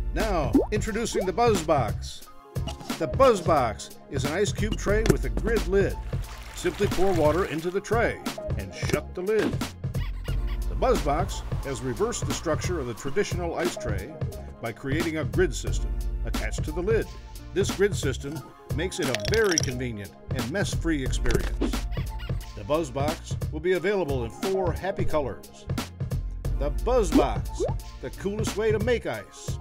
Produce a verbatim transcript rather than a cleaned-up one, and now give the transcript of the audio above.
Now, introducing the Buzbox. The Buzbox is an ice cube tray with a grid lid. Simply pour water into the tray and shut the lid. The Buzbox has reversed the structure of the traditional ice tray by creating a grid system attached to the lid. This grid system makes it a very convenient and mess-free experience. The Buzbox will be available in four happy colors. The Buzbox, the coolest way to make ice.